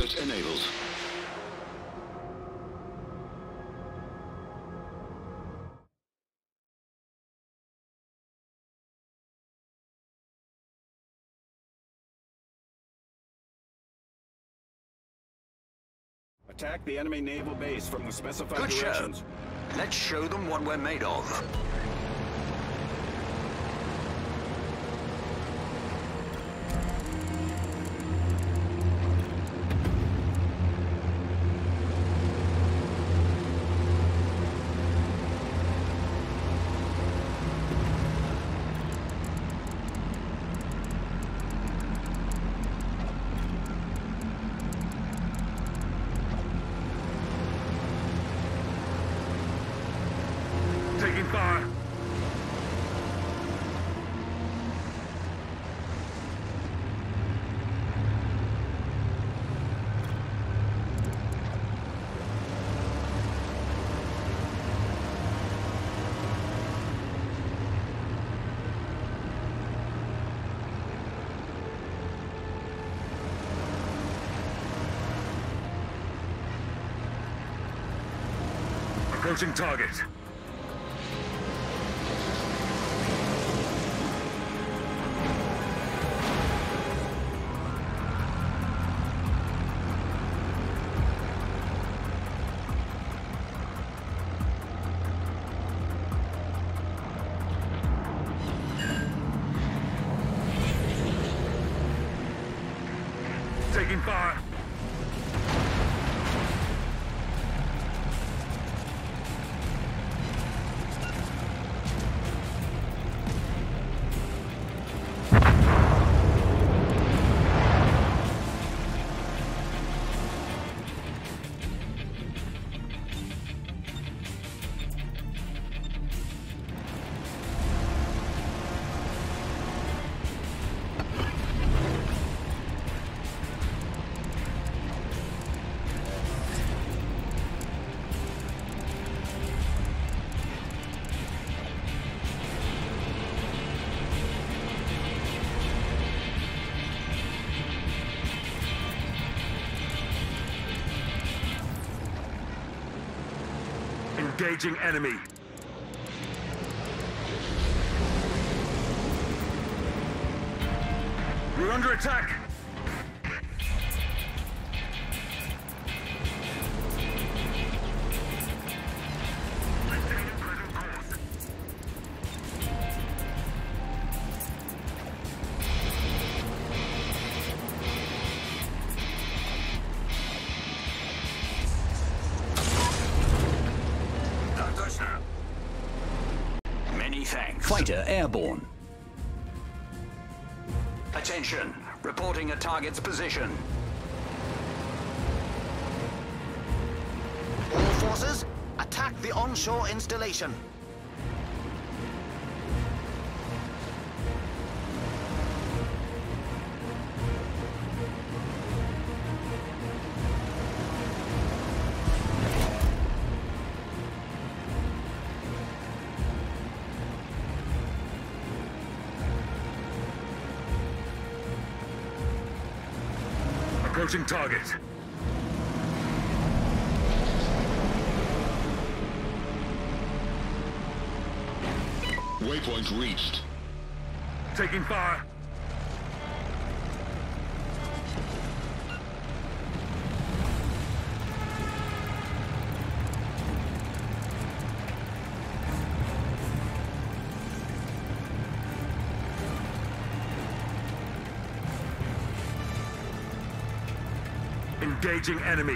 Pursuit enabled. Attack the enemy naval base from the specified Good directions. show. Let's show them what we're made of. Taking fire. Approaching target. Taking fire. Engaging enemy. We're under attack. Many thanks. Fighter airborne. Attention. Reporting a target's position. All forces, attack the onshore installation. Approaching target. Waypoint reached. Taking fire. Engaging enemy.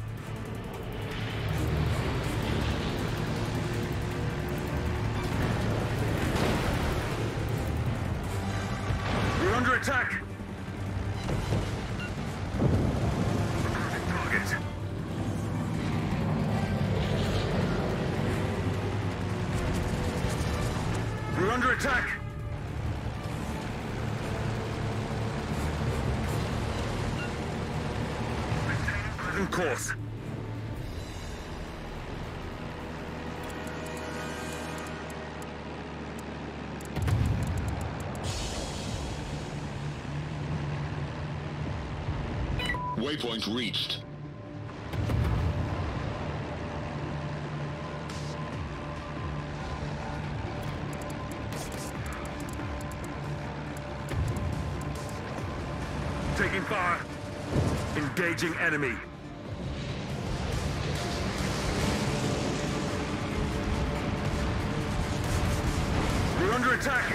We're under attack. Approaching target. We're under attack. Maintaining present course. Waypoint reached. Taking fire. Engaging enemy. We're under attack.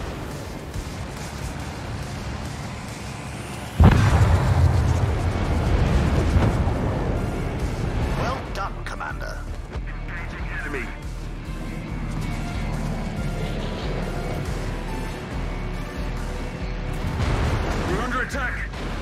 Well done, Commander. Engaging enemy. We're under attack.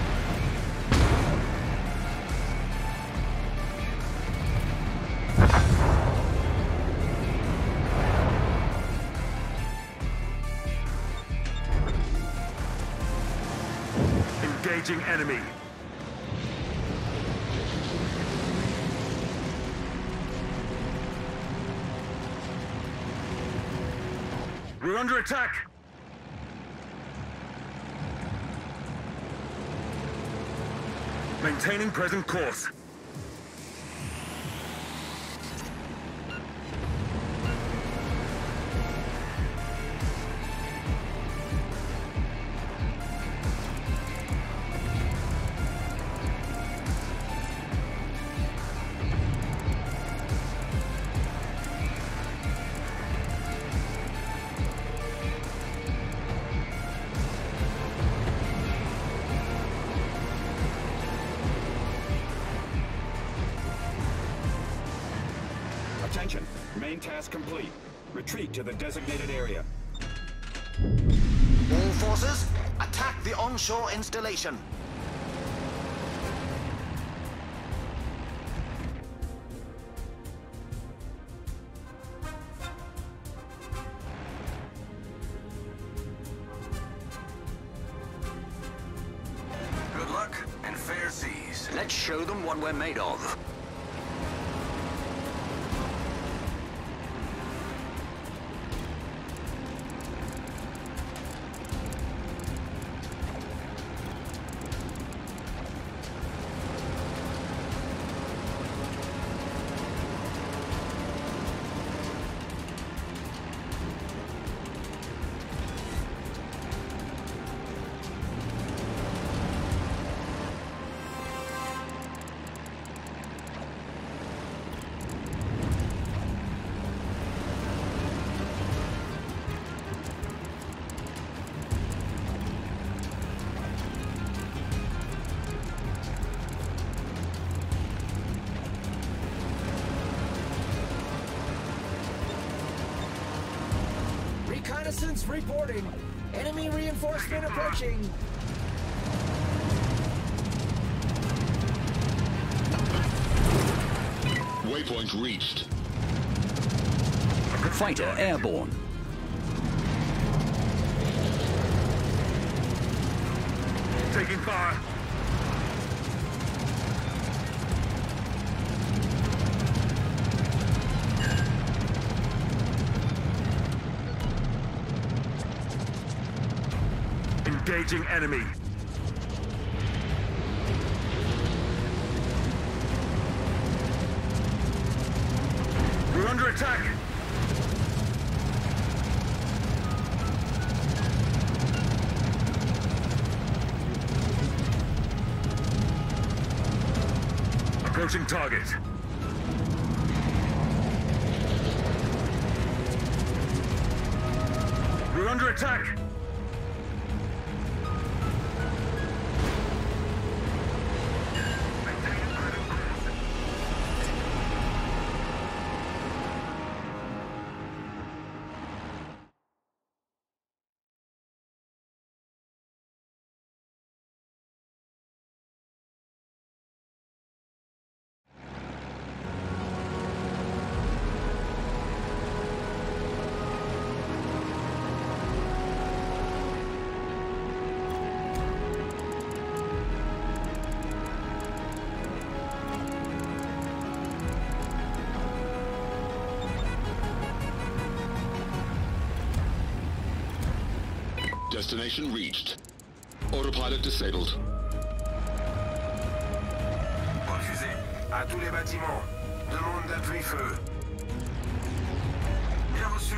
Engaging enemy. We're under attack. Maintaining present course. Attention. Main task complete. Retreat to the designated area. All forces, attack the onshore installation. Good luck and fair seas. Let's show them what we're made of. Reconnaissance reporting. Enemy reinforcement approaching. Waypoint reached. Fighter airborne. Taking fire. Engaging enemy. We're under attack. Approaching target. We're under attack. Destination reached. Autopilot disabled. À tous les bâtiments. Demande d'appui-feu. Bien reçu.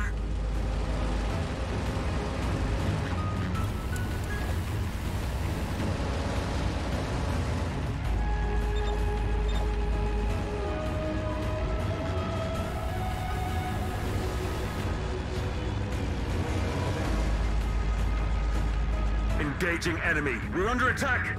Engaging enemy. We're under attack.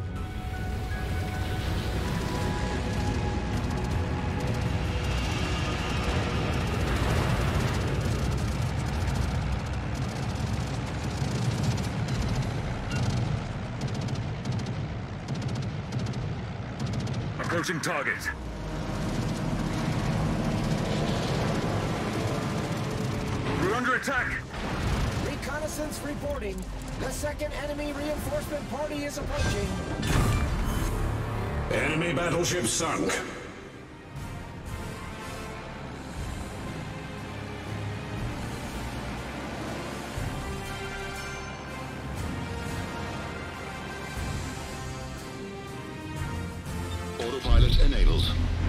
Approaching target. We're under attack. Reconnaissance reporting. The second enemy reinforcement party is approaching. Enemy battleship sunk. Autopilot enabled.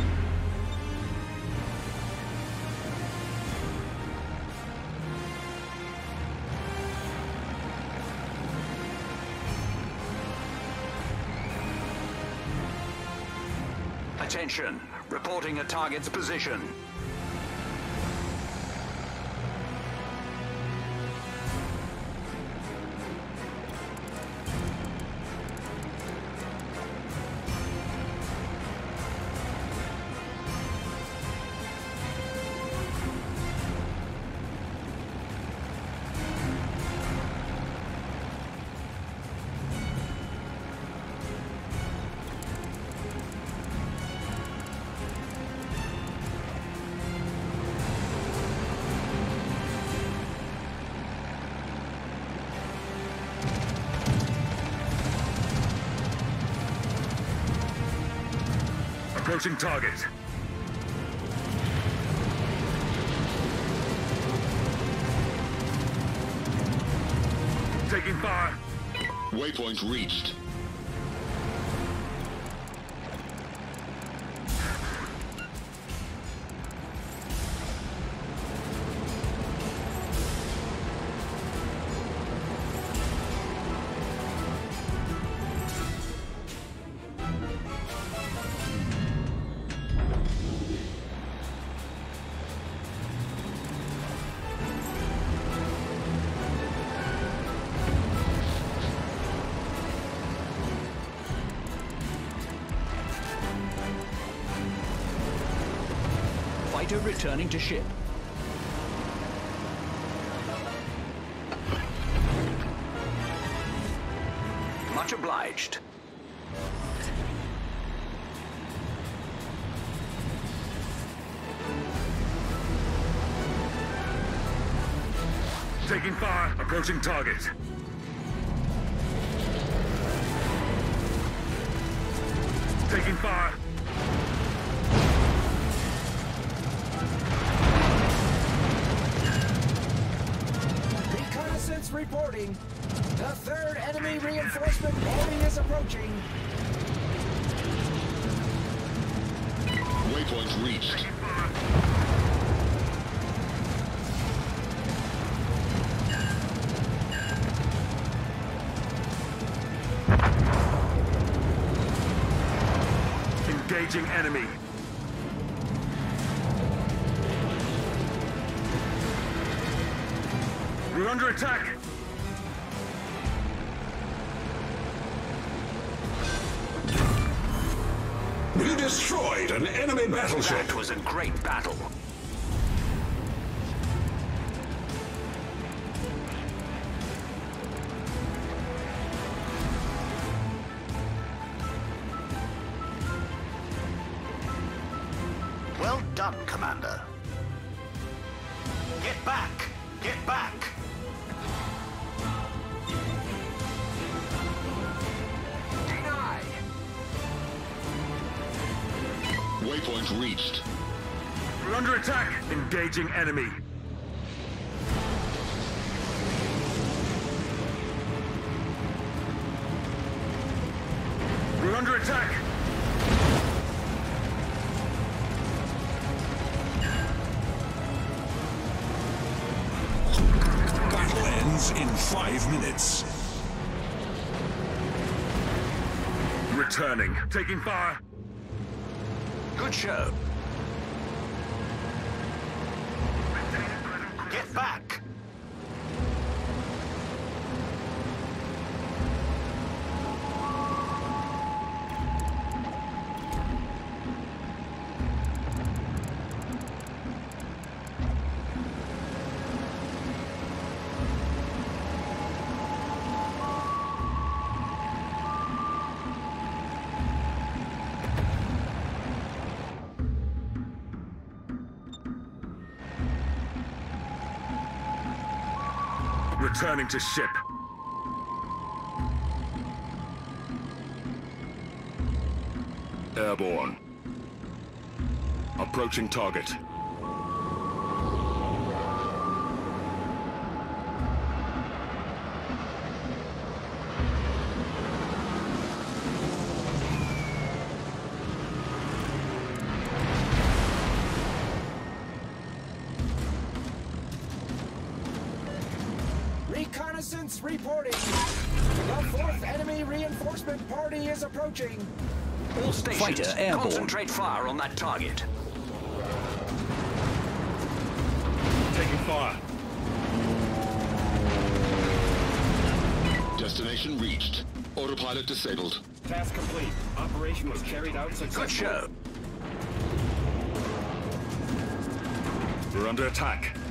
Attention. Reporting a target's position. Approaching target. Taking fire. Waypoint reached. Fighter returning to ship. Much obliged. Taking fire. Approaching target. Taking fire. Reconnaissance reporting. The third enemy reinforcement party is approaching. Waypoint reached. Engaging enemy. We're under attack. We destroyed an enemy battleship. That was a great battle. Well done, Commander. Get back! Get back! Denied. Waypoint reached. We're under attack. Engaging enemy. We're under attack. starts in 5 minutes. Returning. Taking fire. Good show. Get back! Returning to ship. Airborne. Approaching target. Reconnaissance reporting. The 4th enemy reinforcement party is approaching. All stations, Fighter airborne. concentrate fire on that target. Taking fire. Destination reached. Autopilot disabled. Task complete. Operation was carried out successfully. Good show. We're under attack.